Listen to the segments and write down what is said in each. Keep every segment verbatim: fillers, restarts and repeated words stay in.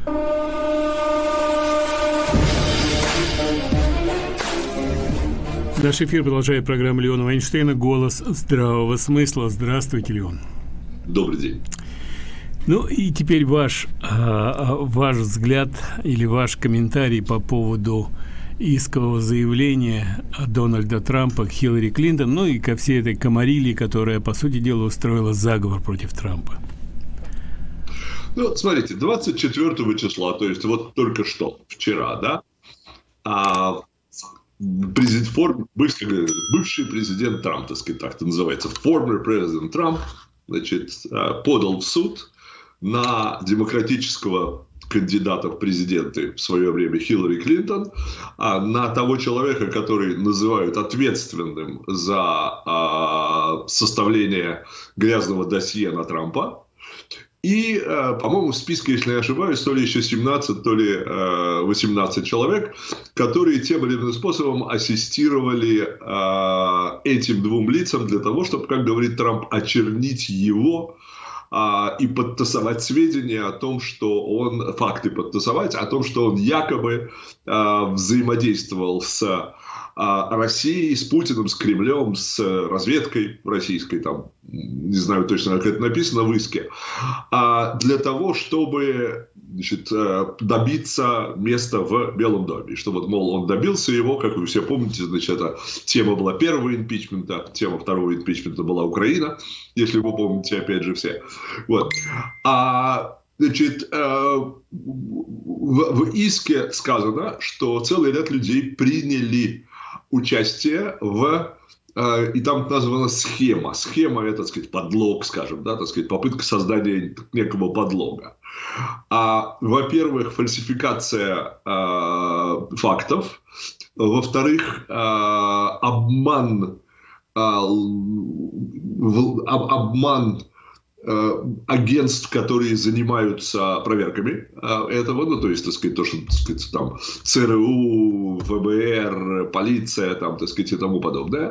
Наш эфир продолжает программа Леона Вайнштейна «Голос здравого смысла». Здравствуйте, Леон. Добрый день. Ну и теперь ваш, ваш взгляд или ваш комментарий по поводу искового заявления Дональда Трампа к Хиллари Клинтон, ну и ко всей этой комарилии, которая, по сути дела, устроила заговор против Трампа. Ну, смотрите, двадцать четвёртого числа, то есть вот только что, вчера, да, а президент, форм, бывший, бывший президент Трамп, так сказать, так это называется, former president Трамп, значит, подал в суд на демократического кандидата в президенты в свое время Хиллари Клинтон, а на того человека, который называют ответственным за а, составление грязного досье на Трампа. И, по-моему, в списке, если не ошибаюсь, то ли еще семнадцать, то ли восемнадцать человек, которые тем или иным способом ассистировали этим двум лицам для того, чтобы, как говорит Трамп, очернить его и подтасовать сведения о том, что он, факты подтасовать, о том, что он якобы взаимодействовал с Россией, с Путиным, с Кремлем, с разведкой российской, там, не знаю точно, как это написано в иске, для того, чтобы, значит, добиться места в Белом доме. И что вот, мол, он добился его, как вы все помните, значит, это тема была первого импичмента, тема второго импичмента была Украина, если вы помните, опять же, все. Вот. А Значит, в, в иске сказано, что целый ряд людей приняли участие в, и там названа схема. Схема – это, так сказать, подлог, скажем, да, так сказать, попытка создания некого подлога. А, во-первых, фальсификация а, фактов. Во-вторых, а, обман, а, в, обман агентств, которые занимаются проверками этого, ну, то есть, так сказать, то, что, так сказать, там, ЦРУ, ФБР, полиция, там, так сказать, и тому подобное.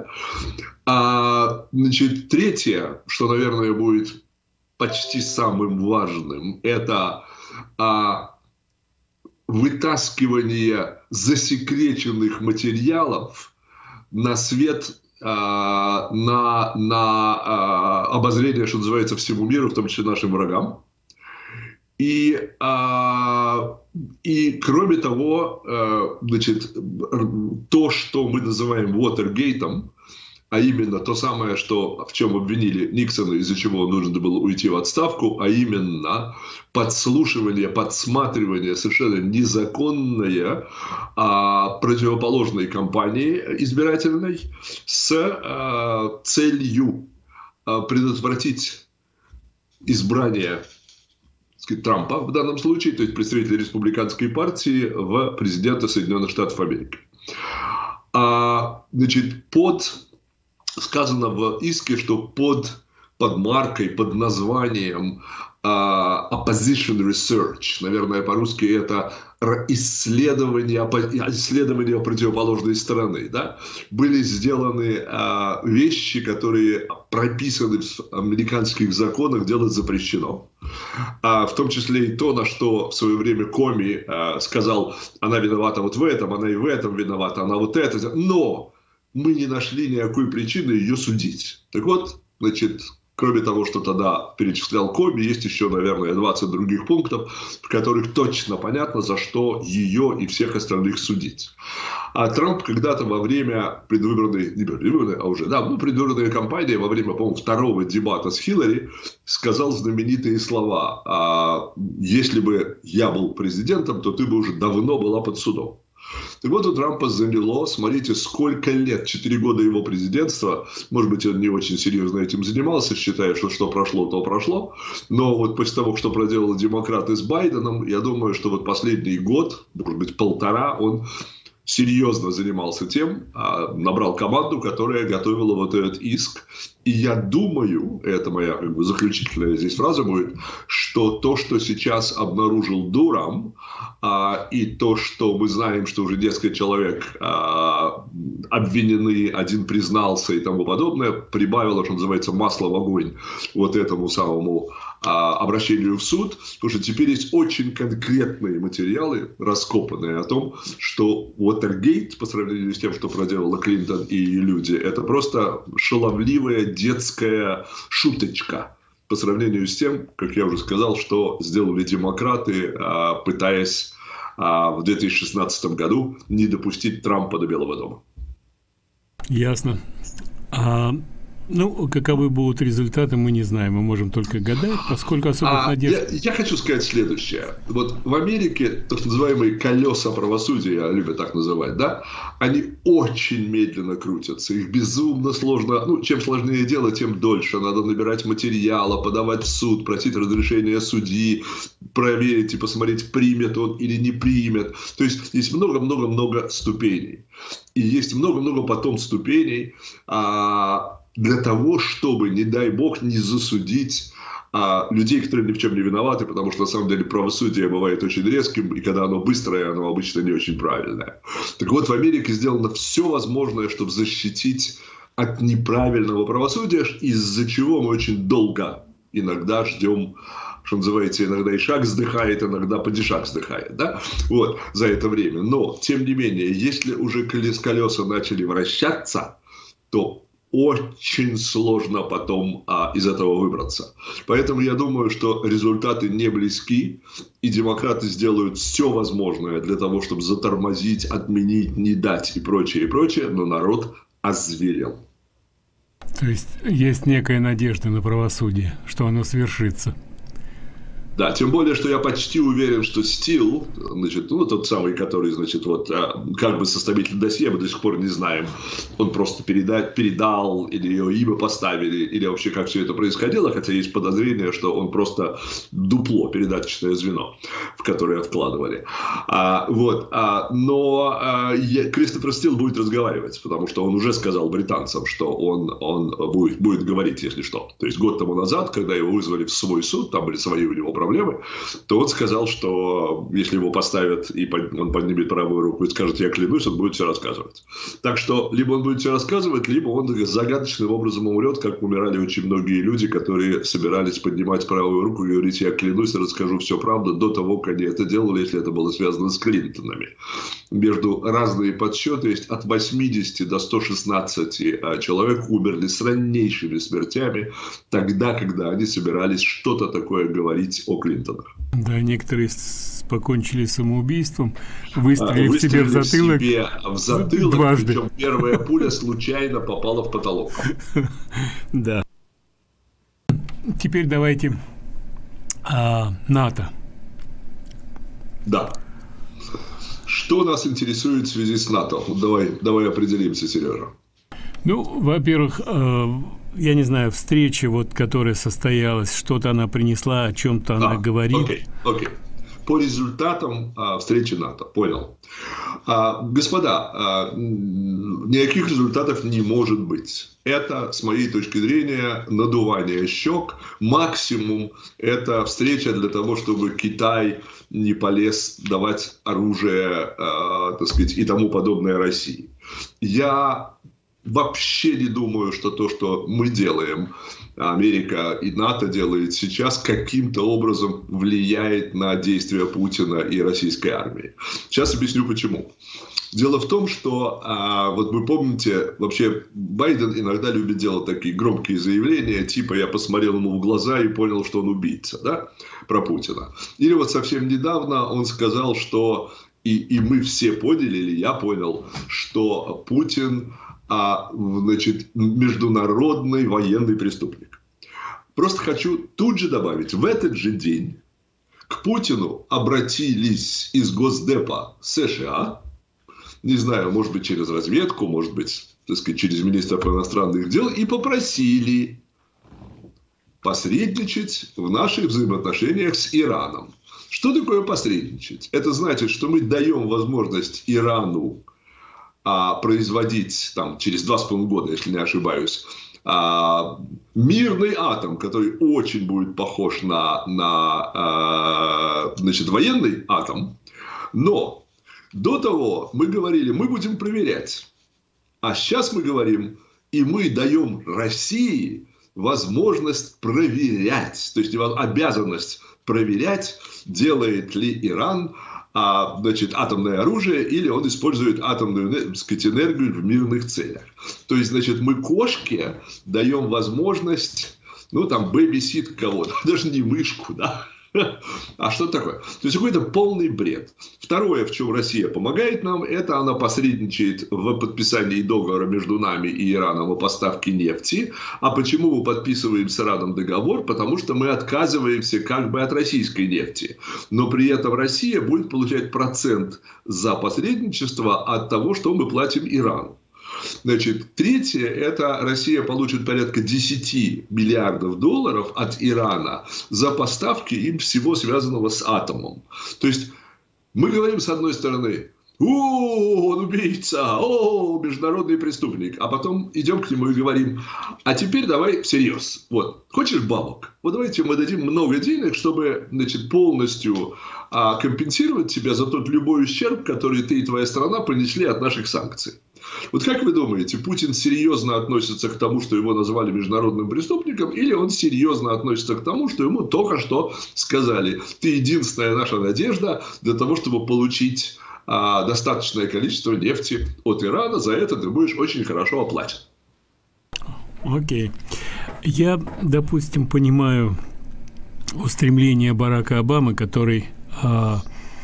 А, значит, третье, что, наверное, будет почти самым важным, это а, вытаскивание засекреченных материалов на свет, на, на обозрение, что называется, всему миру, в том числе нашим врагам. И, и кроме того, значит, то, что мы называем Watergate'ом, а именно то самое, что, в чем обвинили Никсона, из-за чего нужно было уйти в отставку, а именно подслушивание, подсматривание совершенно незаконное а, противоположной кампании избирательной с а, целью а, предотвратить избрание, так сказать, Трампа в данном случае, то есть представителя республиканской партии, в президента Соединенных Штатов Америки. А, значит, под... Сказано в иске, что под, под маркой, под названием uh, Opposition Research, наверное, по-русски это исследование, исследование противоположной стороны, да, были сделаны uh, вещи, которые прописаны в американских законах, делать запрещено. Uh, в том числе и то, на что в свое время Коми uh, сказал, она виновата вот в этом, она и в этом виновата, она вот это, но... мы не нашли никакой причины ее судить. Так вот, значит, кроме того, что тогда перечислял Коми, есть еще, наверное, двадцать других пунктов, в которых точно понятно, за что ее и всех остальных судить. А Трамп когда-то во время предвыборной, не предвыборной, а уже, да, ну, предвыборной кампании, во время, по-моему, второго дебата с Хиллари, сказал знаменитые слова: а, если бы я был президентом, то ты бы уже давно была под судом. Так вот, у Трампа заняло, смотрите, сколько лет, четыре года его президентства, может быть, он не очень серьезно этим занимался, считая, что что прошло, то прошло, но вот после того, что проделали демократы с Байденом, я думаю, что вот последний год, может быть, полтора, он серьезно занимался тем, набрал команду, которая готовила вот этот иск И я думаю, это моя как бы заключительная здесь фраза будет, что то, что сейчас обнаружил Дурам, а, и то, что мы знаем, что уже несколько человек а, обвинены, один признался и тому подобное, прибавило, что называется, масло в огонь вот этому самому а, обращению в суд, потому что теперь есть очень конкретные материалы, раскопанные о том, что Уотергейт, по сравнению с тем, что проделала Клинтон и ее люди, это просто шаловливая детская шуточка по сравнению с тем, как я уже сказал, что сделали демократы, пытаясь в две тысячи шестнадцатом году не допустить Трампа до Белого дома. Ясно. А, ну, каковы будут результаты, мы не знаем. Мы можем только гадать, поскольку особых а, надежд... Я, я хочу сказать следующее. Вот в Америке так называемые колеса правосудия, любят так называть, да, они очень медленно крутятся. Их безумно сложно... Ну, чем сложнее дело, тем дольше. Надо набирать материала, подавать в суд, просить разрешения судьи, проверить и посмотреть, примет он или не примет. То есть, есть много-много-много ступеней. И есть много-много потом ступеней... А, для того, чтобы, не дай бог, не засудить а, людей, которые ни в чем не виноваты, потому что, на самом деле, правосудие бывает очень резким, и когда оно быстрое, оно обычно не очень правильное. Так вот, в Америке сделано все возможное, чтобы защитить от неправильного правосудия, из-за чего мы очень долго иногда ждем, что называется, иногда и шаг вздыхает, иногда падишак вздыхает, да, вот, за это время. Но, тем не менее, если уже колеса начали вращаться, то очень сложно потом а, из этого выбраться. Поэтому я думаю, что результаты не близки, и демократы сделают все возможное для того, чтобы затормозить, отменить, не дать и прочее, и прочее, но народ озверел. То есть есть некая надежда на правосудие, что оно свершится. Да, тем более, что я почти уверен, что Стил, значит, ну, тот самый, который, значит, вот, как бы составитель досье, мы до сих пор не знаем, он просто передать, передал, или ее имя поставили, или вообще как все это происходило, хотя есть подозрение, что он просто дупло, передаточное звено, в которое откладывали. А, вот, а, но а, я, Кристофер Стил будет разговаривать, потому что он уже сказал британцам, что он, он будет, будет говорить, если что. То есть год тому назад, когда его вызвали в свой суд, там были свои у него проблемы, то он сказал, что если его поставят и он поднимет правую руку и скажет «я клянусь», он будет все рассказывать. Так что либо он будет все рассказывать, либо он загадочным образом умрет, как умирали очень многие люди, которые собирались поднимать правую руку и говорить «я клянусь и расскажу всю правду» до того, как они это делали, если это было связано с Клинтонами. Между разные подсчеты есть от восьмидесяти до ста шестнадцати человек умерли с раннейшими смертями тогда, когда они собирались что-то такое говорить о Клинтонах. Да, некоторые покончили самоубийством, выстрелив а, себе в затылок, себе в затылок дважды. Причем первая пуля случайно попала в потолок. Да. Теперь давайте а, НАТО. Да. Что нас интересует в связи с НАТО? Давай, давай определимся, Сережа. Ну, во-первых, э, я не знаю, встреча, вот, которая состоялась, что-то она принесла, о чем-то она а, говорит. Окей, окей. По результатам а, встречи НАТО, понял. А, господа, а, никаких результатов не может быть. Это, с моей точки зрения, надувание щек. Максимум – это встреча для того, чтобы Китай не полез давать оружие, а, так сказать, и тому подобное России. Я вообще не думаю, что то, что мы делаем, Америка и НАТО делает сейчас, каким-то образом влияет на действия Путина и российской армии. Сейчас объясню почему. Дело в том, что, а, вот вы помните, вообще Байден иногда любит делать такие громкие заявления, типа «я посмотрел ему в глаза и понял, что он убийца», да, про Путина. Или вот совсем недавно он сказал, что и, и мы все поняли, или я понял, что Путин а, значит, международный военный преступник. Просто хочу тут же добавить, в этот же день к Путину обратились из Госдепа США, не знаю, может быть, через разведку, может быть, так сказать, через министра иностранных дел, и попросили посредничать в наших взаимоотношениях с Ираном. Что такое посредничать? Это значит, что мы даем возможность Ирану а, производить там, через два с половиной года, если не ошибаюсь, а, мирный атом, который очень будет похож на, на а, значит, военный атом. Но до того мы говорили, мы будем проверять. А сейчас мы говорим, и мы даем России возможность проверять, то есть обязанность проверять, делает ли Иран а, значит, атомное оружие или он использует атомную, так сказать, энергию в мирных целях. То есть, значит, мы кошке даем возможность, ну, там, бэбисит кого-то, даже не мышку, да. А что такое? То есть, какой-то полный бред. Второе, в чем Россия помогает нам, это она посредничает в подписании договора между нами и Ираном о поставке нефти. А почему мы подписываем с Ираном договор? Потому что мы отказываемся как бы от российской нефти. Но при этом Россия будет получать процент за посредничество от того, что мы платим Ирану. Значит, третье, это Россия получит порядка десять миллиардов долларов от Ирана за поставки им всего связанного с атомом. То есть, мы говорим с одной стороны, о, он убийца, о, международный преступник. А потом идем к нему и говорим, а теперь давай всерьез. Вот, хочешь бабок? Вот давайте мы дадим много денег, чтобы, значит, полностью а, компенсировать тебя за тот любой ущерб, который ты и твоя страна понесли от наших санкций. Вот как вы думаете, Путин серьезно относится к тому, что его назвали международным преступником, или он серьезно относится к тому, что ему только что сказали, ты единственная наша надежда для того, чтобы получить а, достаточное количество нефти от Ирана, за это ты будешь очень хорошо оплачен. Окей. Я, допустим, понимаю устремление Барака Обамы, который а,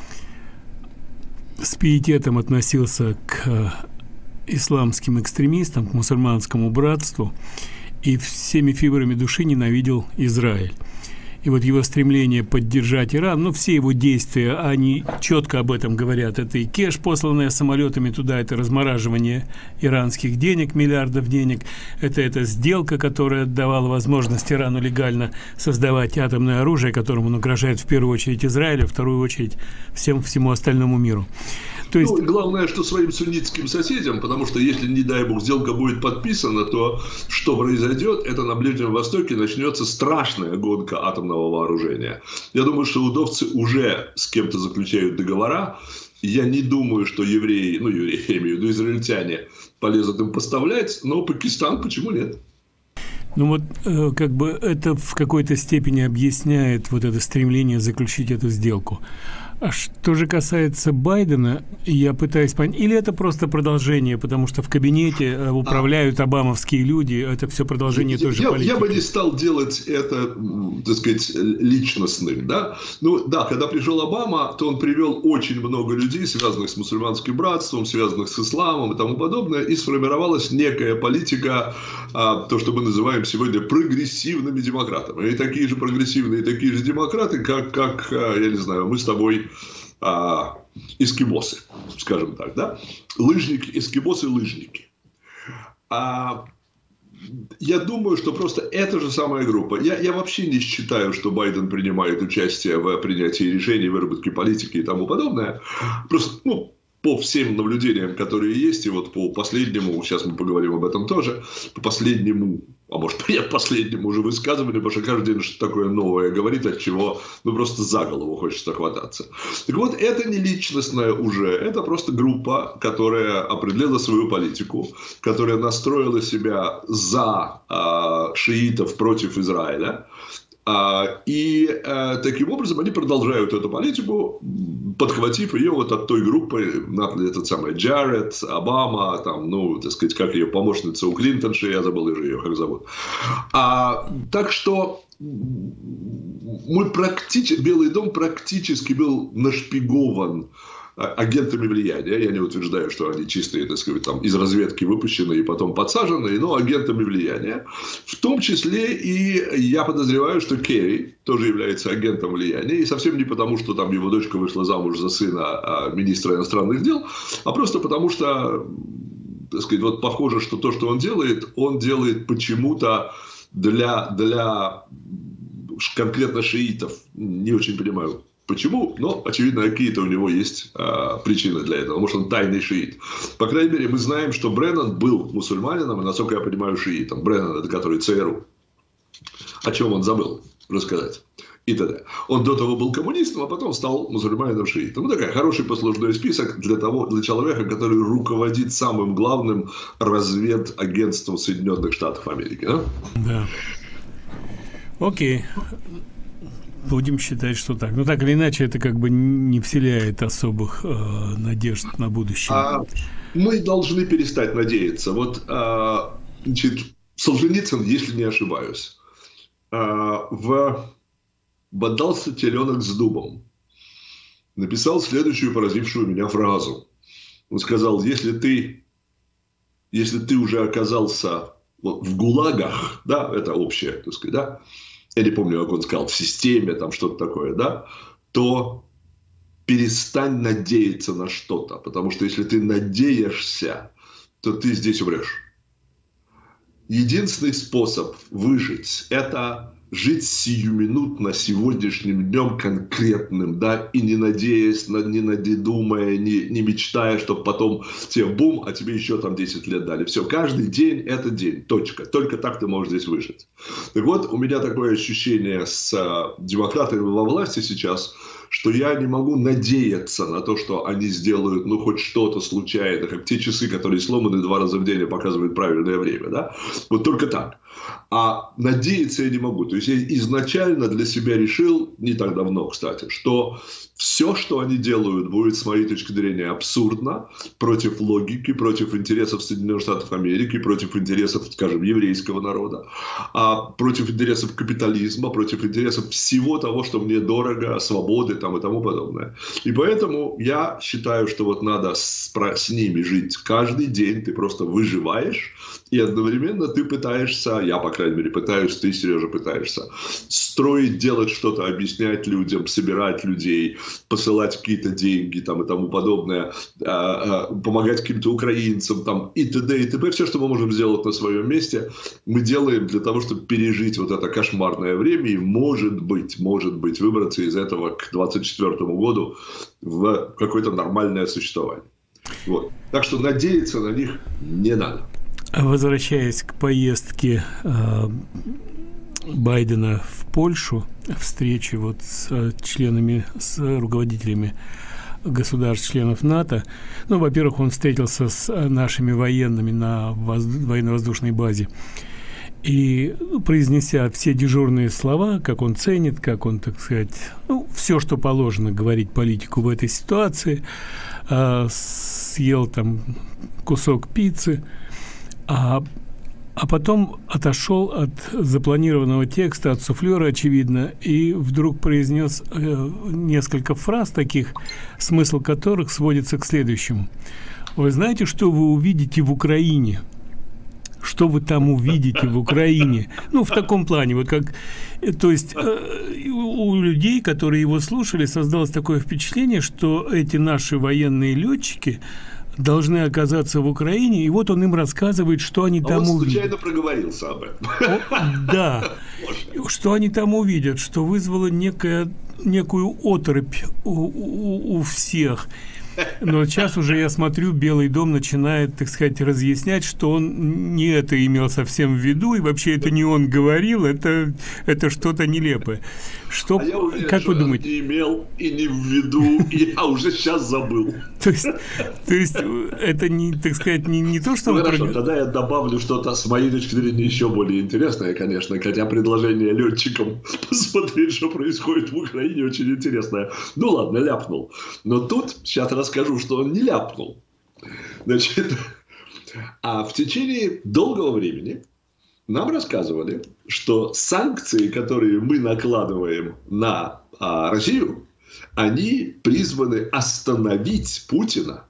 с пиететом относился к исламским экстремистам, к мусульманскому братству и всеми фибрами души ненавидел Израиль. И вот его стремление поддержать Иран, ну, все его действия, они четко об этом говорят. Это и кеш, посланная самолетами туда, это размораживание иранских денег, миллиардов денег. Это эта сделка, которая давала возможность Ирану легально создавать атомное оружие, которым он угрожает в первую очередь Израилю, в вторую очередь всем, всему остальному миру. То есть... Ну, главное, что своим суннитским соседям, потому что если, не дай бог, сделка будет подписана, то что произойдет, это на Ближнем Востоке начнется страшная гонка атомного вооружения. Я думаю, что удовцы уже с кем-то заключают договора. Я не думаю, что евреи, ну, евреи, я имею в виду, израильтяне полезут им поставлять, но Пакистан почему нет? Ну вот, э, как бы это в какой-то степени объясняет вот это стремление заключить эту сделку. А что же касается Байдена, я пытаюсь понять, или это просто продолжение, потому что в кабинете управляют обамовские люди, это все продолжение той же я, политики. Я бы не стал делать это, так сказать, личностным, да. Ну да, когда пришел Обама, то он привел очень много людей, связанных с мусульманским братством, связанных с исламом и тому подобное, и сформировалась некая политика, а, то, что мы называем сегодня прогрессивными демократами. И такие же прогрессивные, и такие же демократы, как, как я не знаю, мы с тобой а, эскимосы, скажем так, да? Лыжники, эскимосы, лыжники. А, я думаю, что просто эта же самая группа. Я, я вообще не считаю, что Байден принимает участие в принятии решений, выработке политики и тому подобное. Просто, ну, по всем наблюдениям, которые есть, и вот по последнему, сейчас мы поговорим об этом тоже, по последнему, а может, я последнему уже высказыванию, потому что каждый день что-то такое новое говорит, от чего, ну, просто за голову хочется хвататься. Так вот, это не личностное уже, это просто группа, которая определила свою политику, которая настроила себя за э, шиитов против Израиля. А, и а, таким образом они продолжают эту политику, подхватив ее вот от той группы, этот самый Джаред, Обама, там, ну, так сказать, как ее помощница у Клинтонши, я забыл ее, как зовут. А, так что мы практически, Белый дом практически был нашпигован агентами влияния. Я не утверждаю, что они чистые, так сказать, там, из разведки выпущенные и потом подсаженные, но агентами влияния. В том числе и я подозреваю, что Керри тоже является агентом влияния. И совсем не потому, что там его дочка вышла замуж за сына министра иностранных дел, а просто потому, что, так сказать, вот похоже, что то, что он делает, он делает почему-то для, для конкретно шиитов. Не очень понимаю, почему, но, очевидно, какие-то у него есть а, причины для этого. Может, он тайный шиит. По крайней мере, мы знаем, что Бреннан был мусульманином, и, насколько я понимаю, шиитом. Бреннан, это который ЦРУ. О чем он забыл рассказать. И т.д. Он до того был коммунистом, а потом стал мусульманином-шиитом. Ну, такой хороший послужной список для того, для человека, который руководит самым главным разведагентством Соединенных Штатов Америки. Да? Да. Окей. Будем считать, что так. Ну, так или иначе, это как бы не вселяет особых э, надежд на будущее. А мы должны перестать надеяться. Вот, а, значит, Солженицын, если не ошибаюсь, а, в «Бодался теленок с дубом» написал следующую поразившую меня фразу. Он сказал: если ты, если ты уже оказался вот в ГУЛАГах, да, это общее, так сказать, да, я не помню, как он сказал, в системе, там что-то такое, да, то перестань надеяться на что-то, потому что если ты надеешься, то ты здесь умрешь. Единственный способ выжить – это жить сиюминутно, сегодняшним днем конкретным, да, и не надеясь, не надумая, не, не мечтая, чтобы потом тебе бум, а тебе еще там десять лет дали. Все, каждый день – это день, точка. Только так ты можешь здесь выжить. Так вот, у меня такое ощущение с а, демократами во власти сейчас, что я не могу надеяться на то, что они сделают, ну, хоть что-то случайно, как те часы, которые сломаны два раза в день и показывают правильное время, да? Вот только так. А надеяться я не могу. То есть я изначально для себя решил, не так давно, кстати, что все, что они делают, будет, с моей точки зрения, абсурдно, против логики, против интересов Соединенных Штатов Америки, против интересов, скажем, еврейского народа, а против интересов капитализма, против интересов всего того, что мне дорого, свободы там, и тому подобное. И поэтому я считаю, что вот надо с, с ними жить каждый день, ты просто выживаешь, и одновременно ты пытаешься, я, по крайней мере, пытаюсь, ты, Сережа, пытаешься строить, делать что-то, объяснять людям, собирать людей, посылать какие-то деньги там, и тому подобное, помогать каким-то украинцам там, и т.д. и т.п. Все, что мы можем сделать на своем месте, мы делаем для того, чтобы пережить вот это кошмарное время и, может быть, может быть, выбраться из этого к двадцать четвёртому году в какое-то нормальное существование. Вот. Так что надеяться на них не надо. Возвращаясь к поездке э, Байдена в Польшу, встрече вот с э, членами, с руководителями государств-членов НАТО, ну, во-первых, он встретился с нашими военными на воз... военно-воздушной базе, и, ну, произнеся все дежурные слова, как он ценит, как он, так сказать, ну, все, что положено говорить политику в этой ситуации, э, съел там кусок пиццы, А, а потом отошел от запланированного текста, от суфлера, очевидно, и вдруг произнес э, несколько фраз таких, смысл которых сводится к следующему. Вы знаете, что вы увидите в Украине? Что вы там увидите в Украине? Ну, в таком плане, вот как... То есть э, у людей, которые его слушали, создалось такое впечатление, что эти наши военные летчики должны оказаться в Украине, и вот он им рассказывает, что они а там он увидят. случайно проговорился об этом. О, да. Что они там увидят, что вызвало некое, некую оторопь у, у, у всех. Но сейчас уже, я смотрю, Белый дом начинает, так сказать, разъяснять, что он не это имел совсем в виду, и вообще это не он говорил, это, это что-то нелепое. Что, а я уверен, как что вы думаете? Не имел и не в виду, и я уже сейчас забыл. То есть, то есть это не, так сказать, не, не то, что... Ну, он хорошо, про... тогда я добавлю что-то с моей точки зрения еще более интересное, конечно, хотя предложение летчикам посмотреть, что происходит в Украине, очень интересное. Ну ладно, ляпнул. Но тут сейчас расскажу, что он не ляпнул. Значит, а в течение долгого времени нам рассказывали, что санкции, которые мы накладываем на а, Россию, они призваны остановить Путина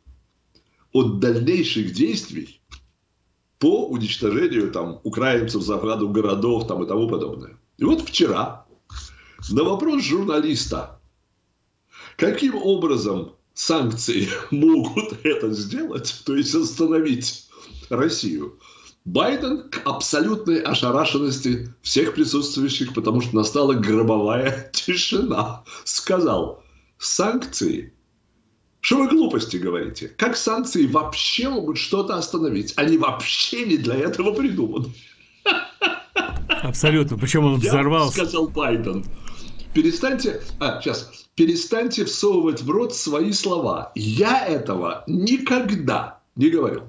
от дальнейших действий по уничтожению там, украинцев, захвату городов там, и тому подобное. И вот вчера на вопрос журналиста, каким образом санкции могут это сделать, то есть остановить Россию, Байден к абсолютной ошарашенности всех присутствующих, потому что настала гробовая тишина, сказал: санкции? Что вы глупости говорите? Как санкции вообще могут что-то остановить? Они вообще не для этого придуманы. Абсолютно. Причем он взорвался. Я сказал Байден. Перестаньте, а, сейчас, перестаньте всовывать в рот свои слова. Я этого никогда не говорил.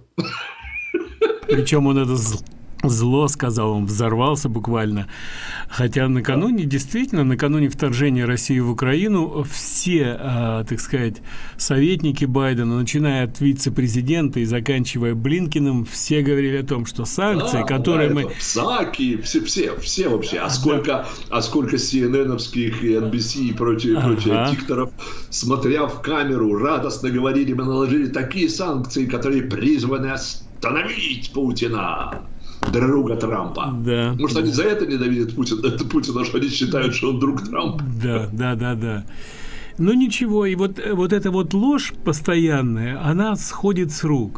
Причем он это зло сказал, он взорвался буквально. Хотя накануне, действительно, накануне вторжения России в Украину, все, э, так сказать, советники Байдена, начиная от вице-президента и заканчивая Блинкиным, все говорили о том, что санкции, да, которые да, мы... Псаки, все, все, все вообще. А сколько, да. а сколько си эн эн-овских и эн би си и прочие, ага. прочие дикторов, смотря в камеру, радостно говорили: мы наложили такие санкции, которые призваны остановить Путина, друга Трампа. Да, Может, да. они за это ненавидят Путина, это Путина, что они считают, что он друг Трампа. Да, да, да, да. Но ничего, и вот, вот эта вот ложь постоянная, она сходит с рук.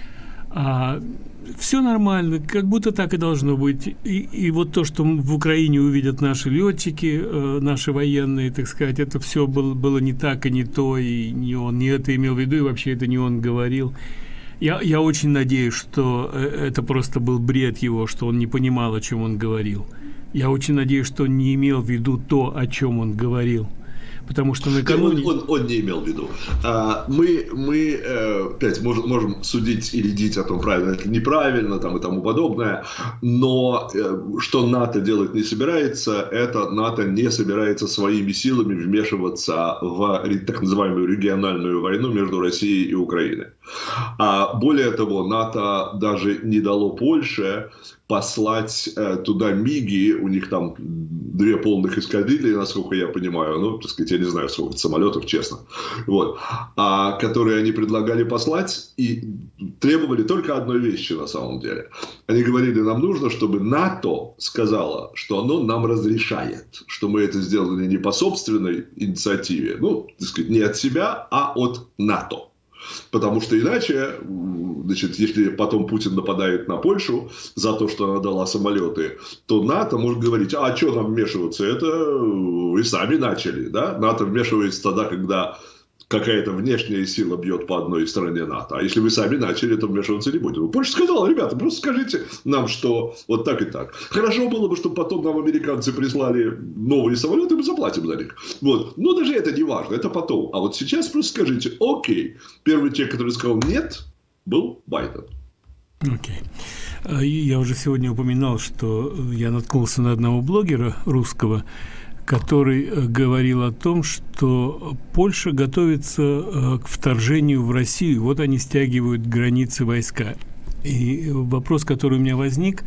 А, все нормально, как будто так и должно быть. И, и вот то, что в Украине увидят наши летчики, э, наши военные, так сказать, это все было, было не так и не то, и не он не это имел в виду, и вообще это не он говорил. Я, я очень надеюсь, что это просто был бред его, что он не понимал, о чем он говорил. Я очень надеюсь, что он не имел в виду то, о чем он говорил. Потому что накануне... Он, он, он не имел в виду. А, мы, мы опять можем, можем судить и рядить о том, правильно это неправильно там, и тому подобное, но что НАТО делать не собирается, это НАТО не собирается своими силами вмешиваться в так называемую региональную войну между Россией и Украиной. А более того, НАТО даже не дало Польше послать э, туда МиГи, у них там две полных эскадрильи, насколько я понимаю, ну, так сказать, я не знаю, сколько самолетов, честно, вот, а, которые они предлагали послать и требовали только одной вещи на самом деле. Они говорили: нам нужно, чтобы НАТО сказало, что оно нам разрешает, что мы это сделали не по собственной инициативе, ну, так сказать, не от себя, а от НАТО. Потому что иначе, значит, если потом Путин нападает на Польшу за то, что она дала самолеты, то НАТО может говорить: а что нам вмешиваться, это вы сами начали, да? НАТО вмешивается тогда, когда какая-то внешняя сила бьет по одной стороне НАТО. А если вы сами начали, то вмешиваться не будем. Польша сказала: ребята, просто скажите нам, что вот так и так. Хорошо было бы, чтобы потом нам американцы прислали новые самолеты, мы заплатим за них. Вот. Но даже это не важно, это потом. А вот сейчас просто скажите: окей. Первый человек, который сказал нет, был Байден. Окей. Я уже сегодня упоминал, что я наткнулся на одного блогера русского, который говорил о том, что Польша готовится к вторжению в Россию. Вот они стягивают границы войска. И вопрос, который у меня возник,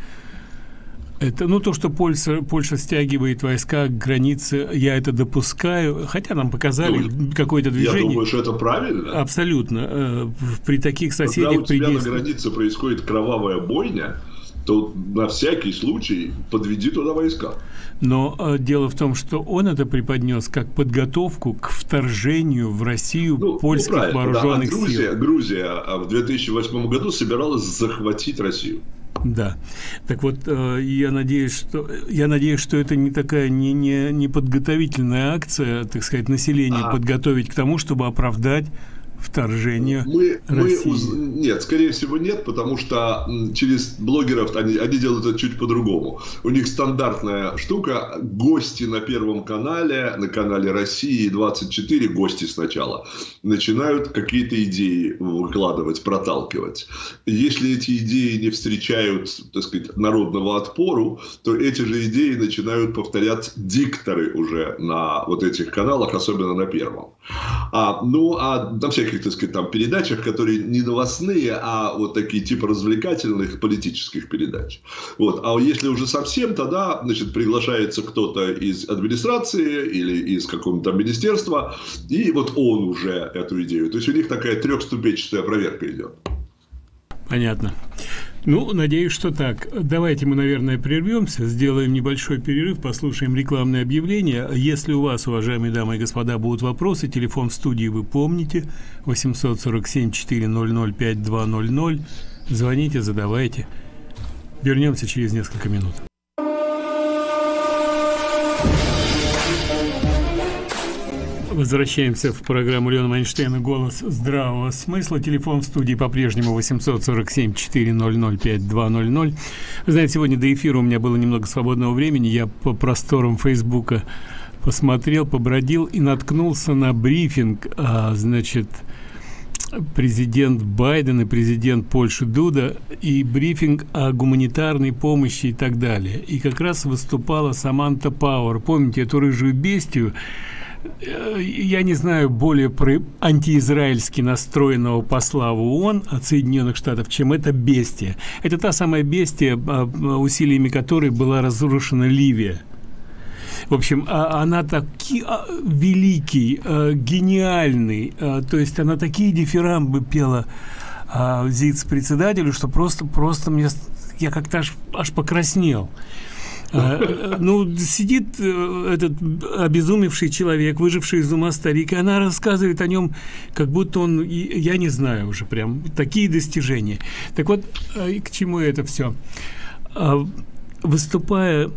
это, ну, то, что Польша, Польша стягивает войска к границе, я это допускаю, хотя нам показали ну, какое-то движение. Я думаю, что это правильно. Абсолютно. При таких соседях... Когда у тебя при действии... на границе происходит кровавая бойня, то на всякий случай подведи туда войска. Но э, дело в том, что он это преподнес как подготовку к вторжению в Россию ну, польских ну, вооруженных да. а Грузия, сил. Грузия в две тысячи восьмом году собиралась захватить Россию. Да. Так вот, э, я надеюсь, что я надеюсь, что это не такая не, не, не подготовительная акция, так сказать, население а. подготовить к тому, чтобы оправдать вторжение мы, России. Мы уз... Нет, скорее всего нет, потому что через блогеров они, они делают это чуть по-другому. У них стандартная штука: гости на Первом канале, на канале России двадцать четыре, гости сначала, начинают какие-то идеи выкладывать, проталкивать. Если эти идеи не встречают, так сказать, народного отпору, то эти же идеи начинают повторять дикторы уже на вот этих каналах, особенно на Первом. А, ну, а на всяких, так сказать, там передачах, которые не новостные, а вот такие типа развлекательных политических передач. Вот. А если уже совсем, тогда, значит, приглашается кто-то из администрации или из какого-то министерства, и вот он уже эту идею. То есть у них такая трехступенчатая проверка идет. Понятно. Ну, надеюсь, что так. Давайте мы, наверное, прервемся, сделаем небольшой перерыв, послушаем рекламное объявление. Если у вас, уважаемые дамы и господа, будут вопросы, телефон в студии вы помните: восемьсот сорок семь четыреста пять два ноль ноль. Звоните, задавайте. Вернемся через несколько минут. Возвращаемся в программу Леона Майнштейна «Голос здравого смысла». Телефон в студии по-прежнему восемьсот сорок семь четыреста пятьдесят два ноль ноль. Вы знаете, сегодня до эфира у меня было немного свободного времени. Я по просторам Фейсбука посмотрел, побродил и наткнулся на брифинг, а, значит, президент Байден и президент Польши Дуда, и брифинг о гуманитарной помощи и так далее. И как раз выступала Саманта Пауэр. Помните эту рыжую бестию? Я не знаю более про антиизраильски настроенного посла в ООН от Соединенных Штатов, чем эта бестия. Это та самая бестия, усилиями которой была разрушена Ливия. В общем, она таки великий, гениальный, то есть она такие дифирамбы пела зиц-председателю, что просто, просто мне, я как-то аж, аж покраснел. Ну, сидит этот обезумевший человек, выживший из ума старик, и она рассказывает о нем, как будто он, я не знаю уже, прям такие достижения. Так вот, к чему это все? Выступая,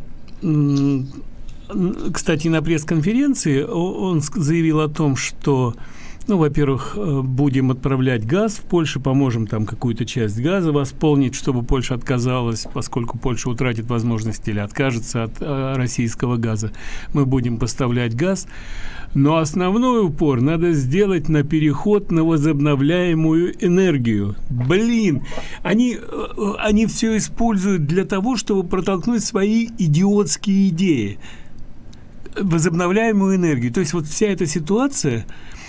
кстати, на пресс-конференции, он заявил о том, что, ну, во-первых, будем отправлять газ в Польшу, поможем там какую-то часть газа восполнить, чтобы Польша отказалась, поскольку Польша утратит возможность или откажется от э, российского газа. Мы будем поставлять газ, но основной упор надо сделать на переход на возобновляемую энергию. Блин, они, э, они все используют для того, чтобы протолкнуть свои идиотские идеи. Возобновляемую энергию. То есть вот вся эта ситуация...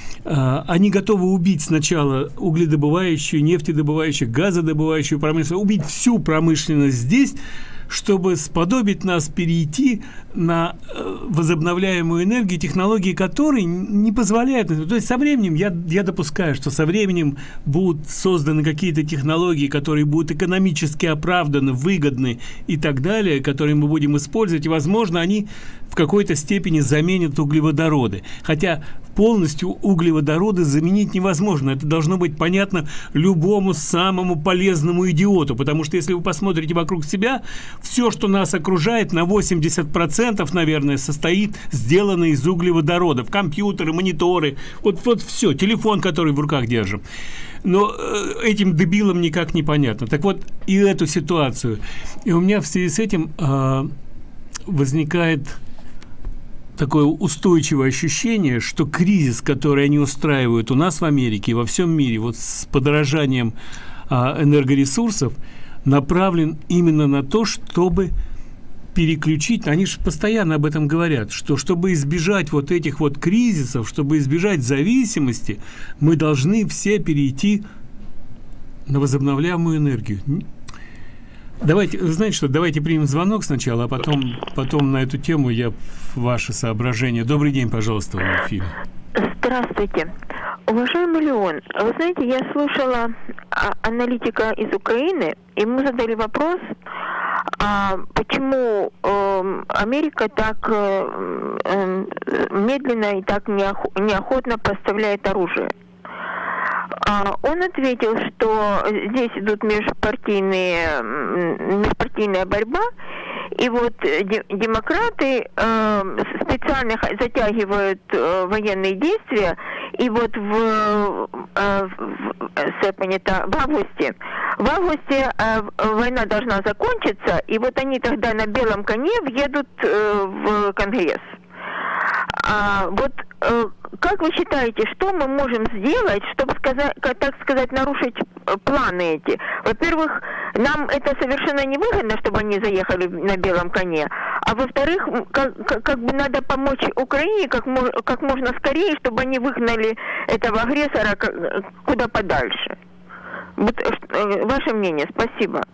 Они готовы убить сначала угледобывающую, нефтедобывающую, газодобывающую промышленность, убить всю промышленность здесь, чтобы сподобить нас перейти на возобновляемую энергию, технологии которой не позволяют. То есть со временем, я, я допускаю, что со временем будут созданы какие-то технологии, которые будут экономически оправданы, выгодны и так далее, которые мы будем использовать, и, возможно, они в какой-то степени заменят углеводороды. Хотя полностью углеводороды заменить невозможно. Это должно быть понятно любому самому полезному идиоту, потому что если вы посмотрите вокруг себя, все, что нас окружает, на восемьдесят процентов, наверное, состоит, сделано из углеводородов. Компьютеры, мониторы, вот, вот все, телефон, который в руках держим. Но э, этим дебилам никак не понятно. Так вот, и эту ситуацию. И у меня в связи с этим э, возникает такое устойчивое ощущение, что кризис, который они устраивают у нас в Америке и во всем мире, вот с подорожанием а, энергоресурсов, направлен именно на то, чтобы переключить, они же постоянно об этом говорят, что чтобы избежать вот этих вот кризисов, чтобы избежать зависимости, мы должны все перейти на возобновляемую энергию. Давайте, знаете что, давайте примем звонок сначала, а потом, потом на эту тему я ваши соображения. Добрый день, пожалуйста, в эфире. Здравствуйте. Уважаемый Леон, вы знаете, я слушала аналитика из Украины, и ему задали вопрос, а почему э, Америка так э, э, медленно и так неох- неохотно поставляет оружие. Он ответил, что здесь идут межпартийные, межпартийная борьба, и вот демократы э, специально затягивают э, военные действия, и вот в, э, в, понята, в августе, в августе э, война должна закончиться, и вот они тогда на белом коне въедут э, в Конгресс. А, вот э, как вы считаете, что мы можем сделать, чтобы, сказать, так сказать, нарушить планы эти? Во-первых, нам это совершенно невыгодно, чтобы они заехали на белом коне. А во-вторых, как, как бы надо помочь Украине как, как можно скорее, чтобы они выгнали этого агрессора куда подальше. Вот ваше мнение, спасибо.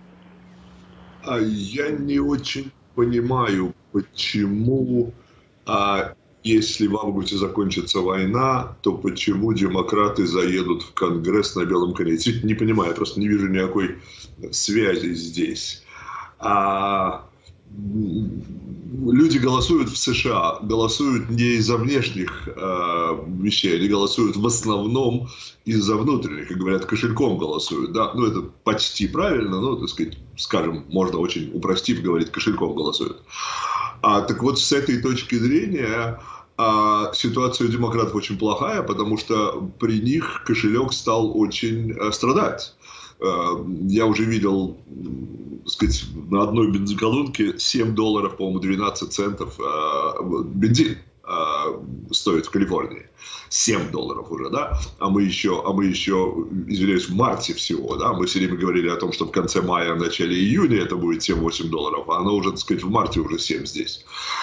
Я не очень понимаю, почему... А если в августе закончится война, то почему демократы заедут в Конгресс на белом коне? Я не понимаю, я просто не вижу никакой связи здесь. А люди голосуют в США, голосуют не из-за внешних э, вещей, они голосуют в основном из-за внутренних, как говорят, кошельком голосуют, да, ну это почти правильно, но, так сказать, скажем, можно очень упростив говорить, кошельком голосуют. А, так вот, с этой точки зрения а, ситуация у демократов очень плохая, потому что при них кошелек стал очень а, страдать. А, я уже видел, так сказать, на одной бензоколонке семь долларов, по-моему, двенадцать центов а, бензин а, стоит в Калифорнии. семь долларов уже, да, а мы еще, а мы еще, извиняюсь, в марте всего, да, мы все время говорили о том, что в конце мая, в начале июня это будет семь-восемь долларов, а оно уже, так сказать, в марте уже семь здесь.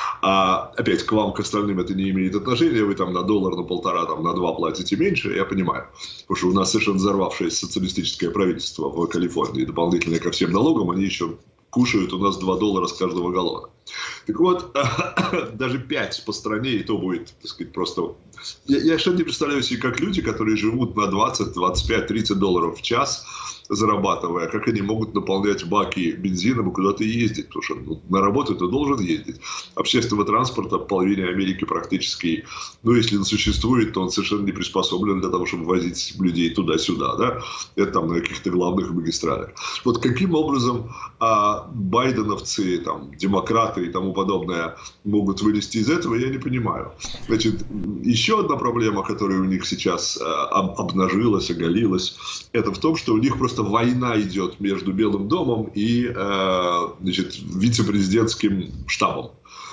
А, опять, к вам, к остальным это не имеет отношения, вы там на доллар, на полтора, там на два платите меньше, я понимаю, потому что у нас совершенно взорвавшееся социалистическое правительство в Калифорнии, дополнительно ко всем налогам, они еще кушают у нас два доллара с каждого галлона. Так вот, даже пять по стране, и то будет, так сказать, просто... Я, я совершенно не представляю себе, как люди, которые живут на двадцать, двадцать пять, тридцать долларов в час, зарабатывая, как они могут наполнять баки бензином и куда-то ездить, потому что ну, на работу ты должен ездить. Общественного транспорта в половине Америки практически, ну, если он существует, то он совершенно не приспособлен для того, чтобы возить людей туда-сюда, да, это там на каких-то главных магистралях. Вот каким образом а, байденовцы, там, демократы и тому подобное могут вылезти из этого, я не понимаю. Значит, еще одна проблема, которая у них сейчас а, обнажилась, оголилась, это в том, что у них просто война идет между Белым домом и э, значит, вице-президентским штабом,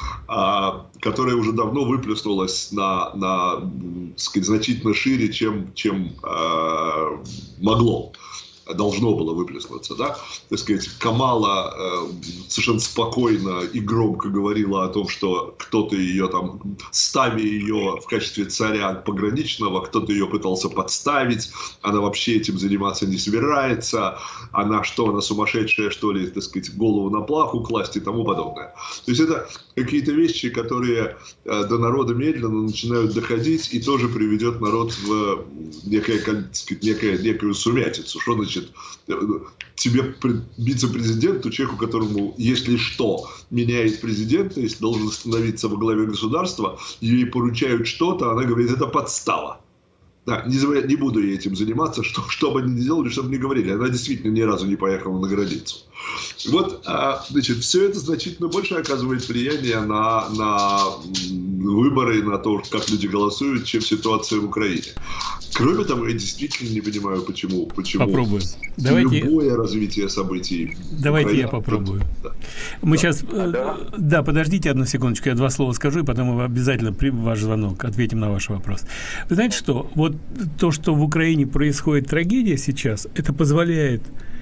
э, которая уже давно выплеснулась на, на, так сказать, значительно шире, чем, чем э, могло. Должно было выплеснуться, да, так сказать, Камала э, совершенно спокойно и громко говорила о том, что кто-то ее там, ставя ее в качестве царя пограничного, кто-то ее пытался подставить, она вообще этим заниматься не собирается, она что, она сумасшедшая, что ли, так сказать, голову на плаху класть и тому подобное. То есть это какие-то вещи, которые э, до народа медленно начинают доходить и тоже приведет народ в некое, так сказать, некое, некую сумятицу. Что значит тебе вице-президенту, человеку, которому, если что, меняет президента, если должен становиться во главе государства, ей поручают что-то, она говорит, это подстава. Да, не, не буду я этим заниматься, что, что бы они ни делали, что бы ни говорили. Она действительно ни разу не поехала на границу. Вот, значит, все это значительно больше оказывает влияние на, на выборы, на то, как люди голосуют, чем ситуация в Украине. Кроме того, я действительно не понимаю, почему, почему попробую. Давайте... любое развитие событий. Давайте Украины, я попробую. Да. Мы да. сейчас... Да. да, подождите одну секундочку, я два слова скажу, и потом мы обязательно при ваш звонок ответим на ваш вопрос. Вы знаете что? Вот то, что в Украине происходит трагедия сейчас, это позволяет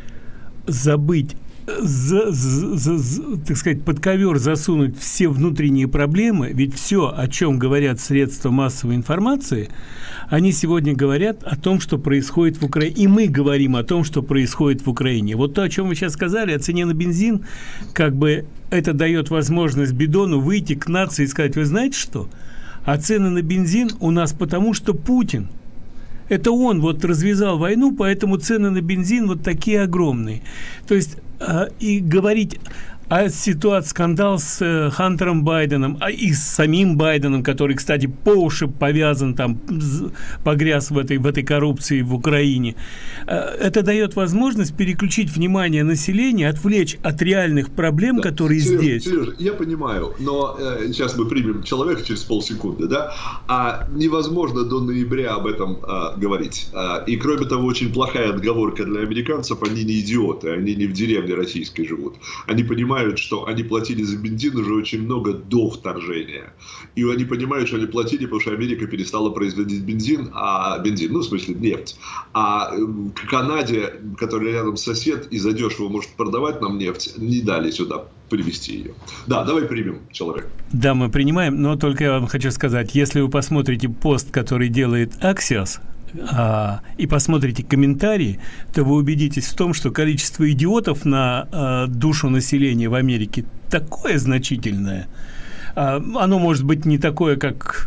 забыть, за, за, за, так сказать, под ковер засунуть все внутренние проблемы, ведь все, о чем говорят средства массовой информации, они сегодня говорят о том, что происходит в Украине. И мы говорим о том, что происходит в Украине. Вот то, о чем вы сейчас сказали, о цене на бензин, как бы это дает возможность Бидону выйти к нации и сказать, вы знаете что? А цены на бензин у нас потому, что Путин. Это он вот развязал войну, поэтому цены на бензин вот такие огромные. То есть э, и говорить о ситуации, скандал с э, Хантером Байденом, а и с самим Байденом, который, кстати, по уши повязан, там, погряз в этой, в этой коррупции в Украине, э, это дает возможность переключить внимание населения, отвлечь от реальных проблем, да, которые Сереж, здесь. Сережа, я понимаю, но э, сейчас мы примем человека через полсекунды, да, а невозможно до ноября об этом э, говорить. Э, и, кроме того, очень плохая отговорка для американцев, они не идиоты, они не в деревне российской живут. Они понимают, что они платили за бензин уже очень много до вторжения. И они понимают, что они платили, потому что Америка перестала производить бензин, а бензин, ну, в смысле, нефть. А к Канаде, которая рядом сосед и задешево может продавать нам нефть, не дали сюда привезти ее. Да, давай примем человека. Да, мы принимаем, но только я вам хочу сказать, если вы посмотрите пост, который делает Axios, А, и посмотрите комментарии, то вы убедитесь в том, что количество идиотов на а, душу населения в Америке такое значительное. А, оно может быть не такое, как...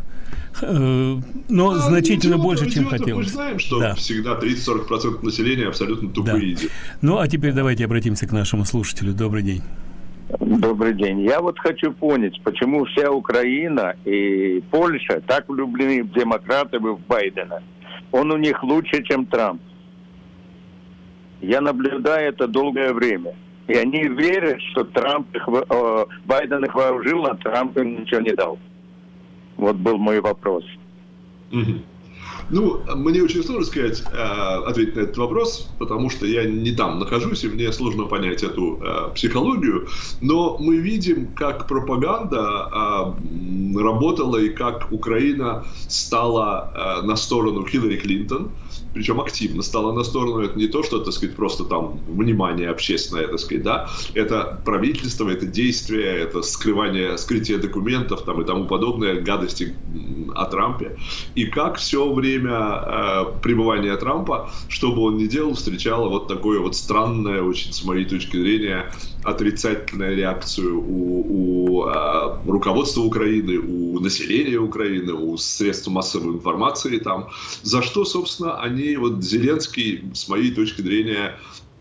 Э, но а, значительно идиотов, больше, чем идиотов, хотелось. Мы знаем, что да. всегда тридцать-сорок процентов населения абсолютно тупые да. идиоты. Ну, а теперь давайте обратимся к нашему слушателю. Добрый день. Добрый день. Я вот хочу понять, почему вся Украина и Польша так влюблены в демократов и в Байдена. Он у них лучше, чем Трамп. Я наблюдаю это долгое время. И они верят, что Трамп их, э, Байден их вооружил, а Трамп им ничего не дал. Вот был мой вопрос. Mm-hmm. Ну, мне очень сложно сказать, ответить на этот вопрос, потому что я не там нахожусь, и мне сложно понять эту психологию. Но мы видим, как пропаганда работала и как Украина стала на сторону Хиллари Клинтон, причем активно стала на сторону. Это не то, что, так сказать, просто там внимание общественное, так сказать, да. Это правительство, это действие, это скрывание, скрытие документов там, и тому подобное, гадости о Трампе. И как все время э, пребывания Трампа, что бы он ни делал, встречало вот такое вот странное, очень, с моей точки зрения, отрицательную реакцию у, у э, руководства Украины, у населения Украины, у средств массовой информации там, за что, собственно, они, вот Зеленский, с моей точки зрения,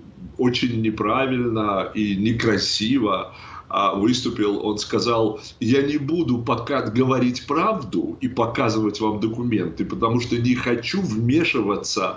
очень неправильно и некрасиво выступил. Он сказал: я не буду пока говорить правду и показывать вам документы, потому что не хочу вмешиваться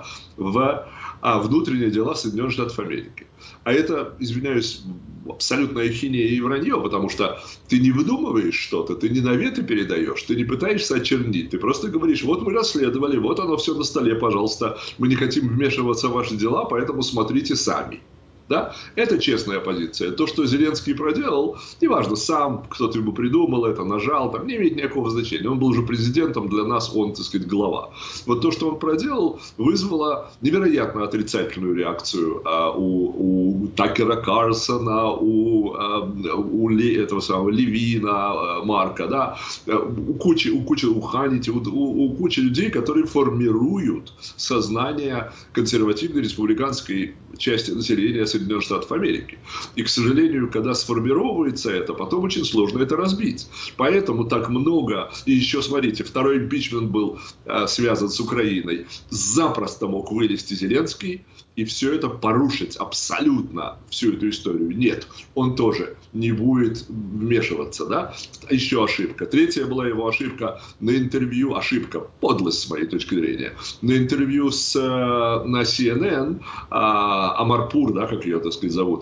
в а, внутренние дела Соединенных Штатов Америки. А это, извиняюсь, абсолютная ахинея и вранье, потому что ты не выдумываешь что-то, ты не наветы передаешь, ты не пытаешься очернить, ты просто говоришь: вот мы расследовали, вот оно все на столе, пожалуйста, мы не хотим вмешиваться в ваши дела, поэтому смотрите сами. Да? Это честная позиция. То, что Зеленский проделал, неважно, сам, кто-то ему придумал это, нажал, там, не имеет никакого значения. Он был уже президентом, для нас он, так сказать, глава. Вот то, что он проделал, вызвало невероятно отрицательную реакцию а, у, у Такера Карлсона, у, а, у Ле, этого самого Левина, а, Марка, да? у кучи, у кучи, у Ханити, у, у, у кучи людей, которые формируют сознание консервативной республиканской части населения Соединенных Штатов Америки. И, к сожалению, когда сформировывается это, потом очень сложно это разбить. Поэтому так много. И еще, смотрите, второй импичмент был э, связан с Украиной. Запросто мог вылезти Зеленский и все это порушить абсолютно, всю эту историю. Нет, он тоже не будет вмешиваться. Да? Еще ошибка. Третья была его ошибка на интервью. Ошибка, подлость, с моей точки зрения. На интервью с, э, на си эн эн э, Амарпур, да, как ее, так сказать, зовут,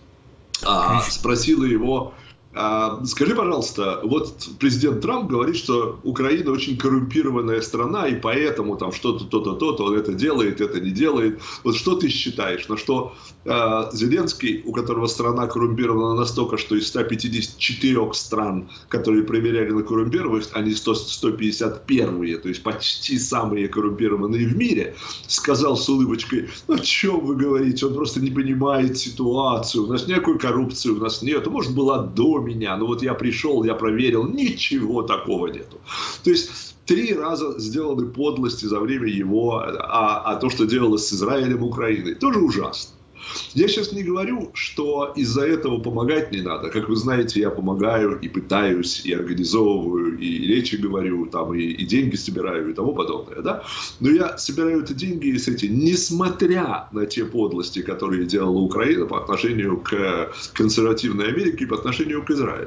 а, спросила его: а, скажи, пожалуйста, вот президент Трамп говорит, что Украина очень коррумпированная страна, и поэтому там что-то, то-то, то-то, он это делает, это не делает. Вот что ты считаешь? На что а, Зеленский, у которого страна коррумпирована настолько, что из ста пятидесяти четырёх стран, которые проверяли на коррумпированность, они сто, сто пятьдесят первые, то есть почти самые коррумпированные в мире, сказал с улыбочкой: ну, о чем вы говорите? Он просто не понимает ситуацию. У нас никакой коррупции у нас нет. Может, была до меня, но вот я пришел, я проверил, ничего такого нету. То есть три раза сделаны подлости за время его, а, а то, что делалось с Израилем и Украиной, тоже ужасно. Я сейчас не говорю, что из-за этого помогать не надо. Как вы знаете, я помогаю и пытаюсь, и организовываю, и речи говорю, там, и, и деньги собираю, и тому подобное. Да? Но я собираю эти деньги и с эти, несмотря на те подлости, которые делала Украина по отношению к консервативной Америке и по отношению к Израилю.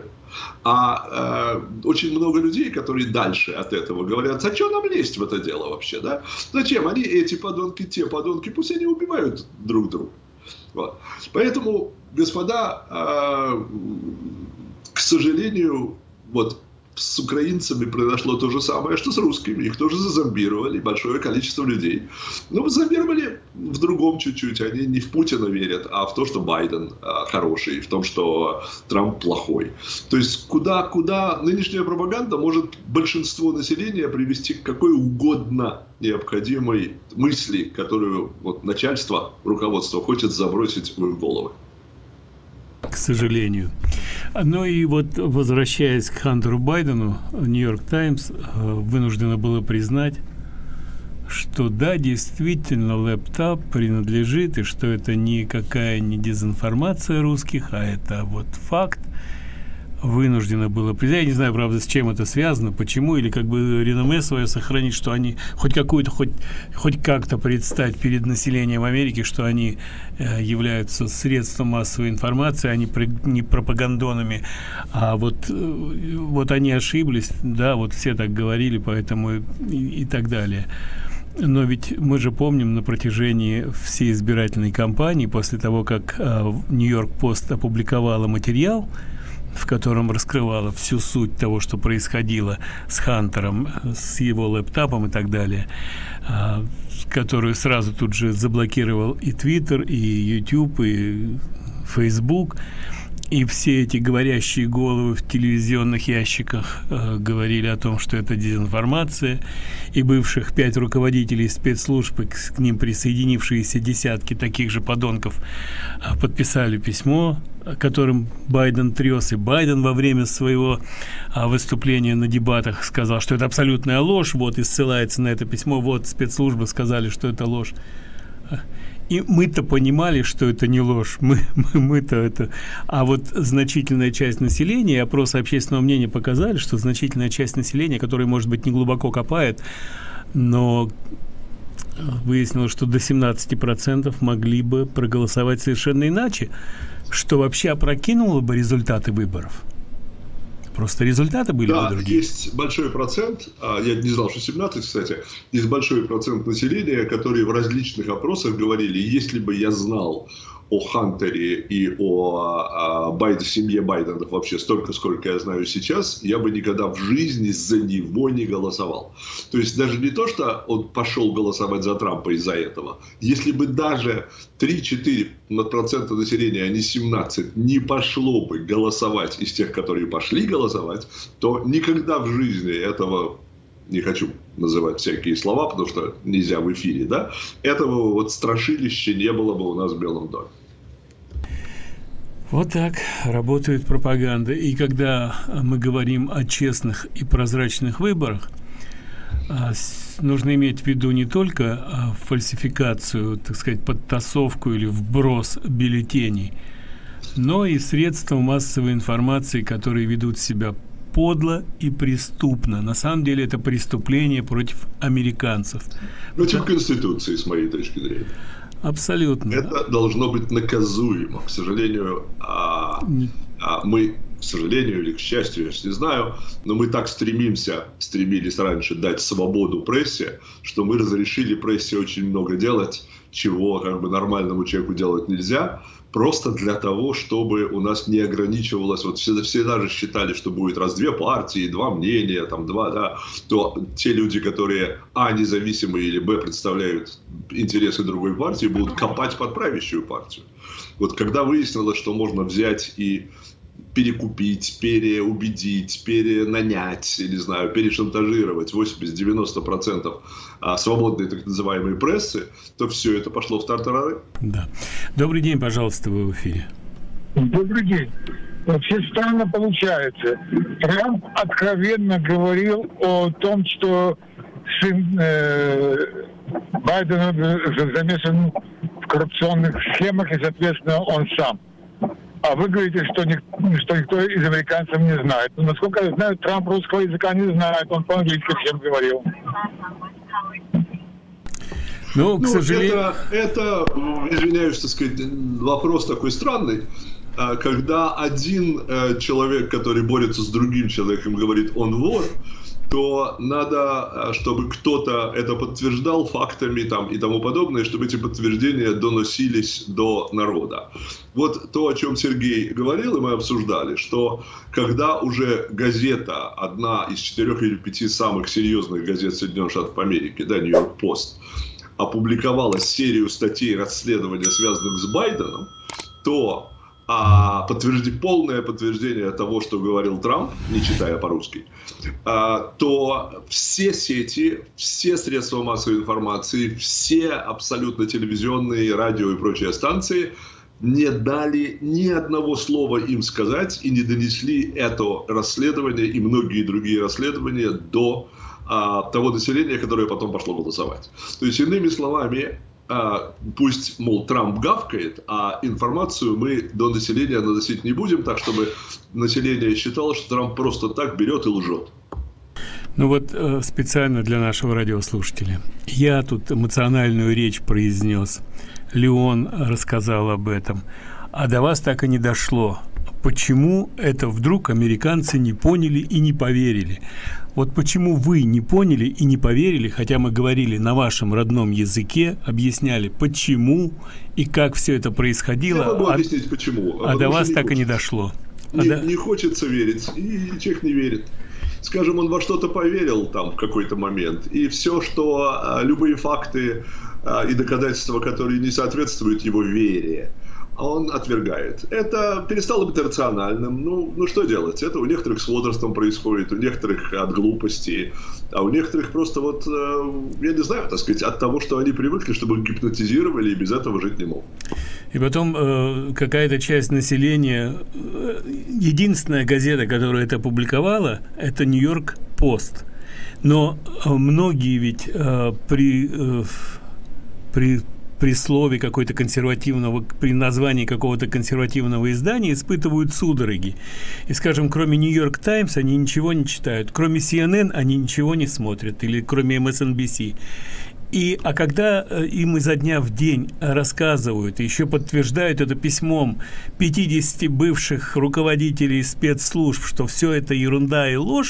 А э, очень много людей, которые дальше от этого говорят: а что нам лезть в это дело вообще? Да? Зачем? Они, эти подонки, те подонки, пусть они убивают друг друга. Вот. Поэтому, господа, э, к сожалению, вот с украинцами произошло то же самое, что с русскими. Их тоже зазомбировали, большое количество людей. Но зазомбировали в другом чуть-чуть. Они не в Путина верят, а в то, что Байден а, хороший, в том, что Трамп плохой. То есть куда, куда нынешняя пропаганда может большинство населения привести к какой угодно необходимой мысли, которую вот, начальство, руководство хочет забросить в их головы. К сожалению. Ну и вот, возвращаясь к Хантеру Байдену, Нью-Йорк Таймс вынуждено было признать, что да, действительно, лэптоп принадлежит, и что это никакая не дезинформация русских, а это вот факт. вынуждено было признать. Я не знаю, правда, с чем это связано, почему, или как бы реноме свое сохранить, что они хоть какую-то, хоть, хоть как-то предстать перед населением Америки, что они э, являются средством массовой информации, а не, не пропагандонами. А вот, э, вот они ошиблись, да, вот все так говорили, поэтому и, и так далее. Но ведь мы же помним на протяжении всей избирательной кампании, после того, как э, Нью-Йорк Пост опубликовала материал, в котором раскрывала всю суть того, что происходило с Хантером, с его лэптопом и так далее, э, которую сразу тут же заблокировал и Твиттер, и Ютуб, и Фейсбук. И все эти говорящие головы в телевизионных ящиках э, говорили о том, что это дезинформация, и бывших пять руководителей спецслужб, и к, к ним присоединившиеся десятки таких же подонков э, подписали письмо, которым Байден трёс, и Байден во время своего э, выступления на дебатах сказал, что это абсолютная ложь, вот, и ссылается на это письмо, вот, спецслужбы сказали, что это ложь. И мы-то понимали, что это не ложь. Мы, мы, мы-то это... А вот значительная часть населения, опросы общественного мнения показали, что значительная часть населения, которая, может быть, не глубоко копает, но выяснилось, что до семнадцати процентов могли бы проголосовать совершенно иначе, что вообще опрокинуло бы результаты выборов. Просто результаты были да, бы другие. Есть большой процент, я не знал, что семнадцать, кстати, есть большой процент населения, которые в различных опросах говорили, если бы я знал о Хантере и о, о Байд, семье Байденов вообще столько, сколько я знаю сейчас, я бы никогда в жизни за него не голосовал. То есть даже не то, что он пошел голосовать за Трампа из-за этого. Если бы даже три-четыре процента населения, а не семнадцать, не пошло бы голосовать из тех, которые пошли голосовать, то никогда в жизни этого... не хочу называть всякие слова, потому что нельзя в эфире, да, этого вот страшилища не было бы у нас в Белом доме. Вот так работает пропаганда. И когда мы говорим о честных и прозрачных выборах, нужно иметь в виду не только фальсификацию, так сказать, подтасовку или вброс бюллетеней, но и средства массовой информации, которые ведут себя подло и преступно. На самом деле это преступление против американцев. Против это... Конституции, с моей точки зрения. Абсолютно. Это должно быть наказуемо. К сожалению, а, а мы, к сожалению или к счастью, я не знаю, но мы так стремимся, стремились раньше дать свободу прессе, что мы разрешили прессе очень много делать, чего как бы нормальному человеку делать нельзя. Просто для того, чтобы у нас не ограничивалось, вот все, все даже считали, что будет раз две партии, два мнения, там два, да, то те люди, которые а, независимые или б, представляют интересы другой партии, будут копать под правящую партию. Вот когда выяснилось, что можно взять и перекупить, переубедить, перенанять, не знаю, перешантажировать восемьдесят-девяносто процентов свободной так называемой прессы, то все это пошло в тартарары. Да. Добрый день, пожалуйста, вы в эфире. Добрый день. Вообще странно получается. Трамп откровенно говорил о том, что сын э, Байдена замешан в коррупционных схемах, и, соответственно, он сам. А вы говорите, что, ник- что никто из американцев не знает. Но, насколько я знаю, Трамп русского языка не знает. Он по-английски всем говорил. Ну, к ну, сожалению... Это, это, извиняюсь, так сказать, вопрос такой странный. Когда один человек, который борется с другим человеком, говорит, он вор, то надо, чтобы кто-то это подтверждал фактами там, и тому подобное, чтобы эти подтверждения доносились до народа. Вот то, о чем Сергей говорил, и мы обсуждали, что когда уже газета, одна из четырех или пяти самых серьезных газет Соединенных Штатов Америки, да, Нью-Йорк Пост, опубликовала серию статей расследования, связанных с Байденом, то а подтверждение, полное подтверждение того, что говорил Трамп, не читая по-русски, а, то все сети, все средства массовой информации, все абсолютно телевизионные, радио и прочие станции не дали ни одного слова им сказать и не донесли это расследование и многие другие расследования до а, того населения, которое потом пошло голосовать. То есть, иными словами, а, пусть, мол, Трамп гавкает, а информацию мы до населения наносить не будем, так чтобы население считало, что Трамп просто так берет и лжет. Ну вот э, специально для нашего радиослушателя. Я тут эмоциональную речь произнес. Леон рассказал об этом. А до вас так и не дошло. Почему это вдруг американцы не поняли и не поверили? Вот почему вы не поняли и не поверили, хотя мы говорили на вашем родном языке, объясняли, почему и как все это происходило, Я могу а, объяснить, почему. А до вас не так хочется. и не дошло. Не, а не до... хочется верить, и человек не верит. Скажем, он во что-то поверил там в какой-то момент, и все, что а, любые факты а, и доказательства, которые не соответствуют его вере, он отвергает. Это перестало быть рациональным. Ну, ну что делать? Это у некоторых с возрастом происходит, у некоторых от глупости, а у некоторых просто вот, я не знаю, так сказать, от того, что они привыкли, чтобы их гипнотизировали, и без этого жить не могут. И потом э, какая-то часть населения, э, единственная газета, которая это публиковала, это Нью-Йорк Пост. Но э, многие ведь э, при, э, при при слове какой-то консервативного, при названии какого-то консервативного издания испытывают судороги. И, скажем, кроме Нью-Йорк Таймс они ничего не читают, кроме Си Эн Эн они ничего не смотрят, или кроме Эм Эс Эн Би Си. И, а когда им изо дня в день рассказывают, и еще подтверждают это письмом пятидесяти бывших руководителей спецслужб, что все это ерунда и ложь,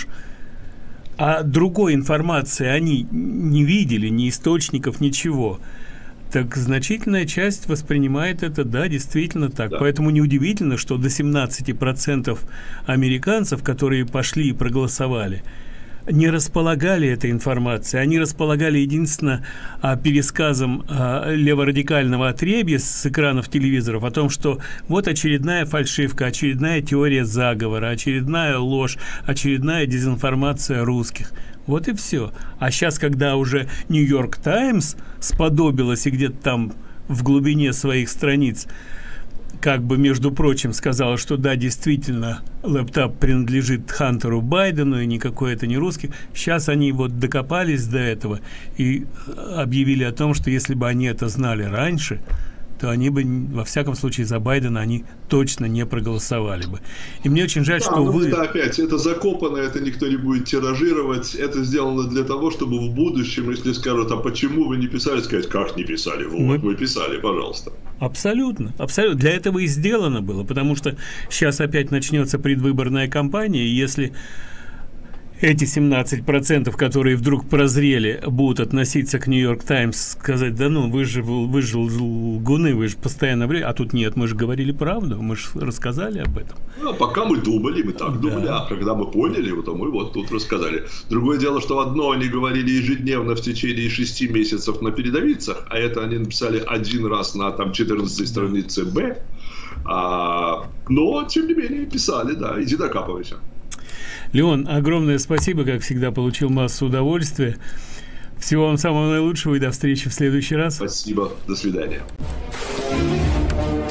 а другой информации они не видели, ни источников, ничего, так значительная часть воспринимает это, да, действительно так. Да. Поэтому неудивительно, что до семнадцати процентов американцев, которые пошли и проголосовали, не располагали этой информацией. Они располагали единственно а, пересказом а, леворадикального отребья с экранов телевизоров о том, что вот очередная фальшивка, очередная теория заговора, очередная ложь, очередная дезинформация русских. Вот и все. А сейчас, когда уже Нью-Йорк Таймс сподобилась и где-то там в глубине своих страниц, как бы, между прочим, сказала, что да, действительно, лэптоп принадлежит Хантеру Байдену, и никакой это не русский. Сейчас они вот докопались до этого и объявили о том, что если бы они это знали раньше, то они бы, во всяком случае, за Байдена они точно не проголосовали бы. И мне очень жаль, да, что вы... Это опять, это закопано, это никто не будет тиражировать, это сделано для того, чтобы в будущем, если скажут, а почему вы не писали, сказать, как не писали, вот, мы, мы писали, пожалуйста. Абсолютно, абсолютно. Для этого и сделано было, потому что сейчас опять начнется предвыборная кампания, и если... эти семнадцать процентов, которые вдруг прозрели, будут относиться к Нью-Йорк Таймс, сказать, да ну, вы же, вы же лгуны, вы же постоянно врете. А тут нет, мы же говорили правду, мы же рассказали об этом. Ну, пока мы думали, мы так думали, да. А когда мы поняли, то мы вот тут рассказали. Другое дело, что одно они говорили ежедневно в течение шести месяцев на передовицах, а это они написали один раз на там четырнадцатой странице Б. А, но, тем не менее, писали, да, иди докапывайся. Леон, огромное спасибо, как всегда, получил массу удовольствия. Всего вам самого наилучшего и до встречи в следующий раз. Спасибо, до свидания.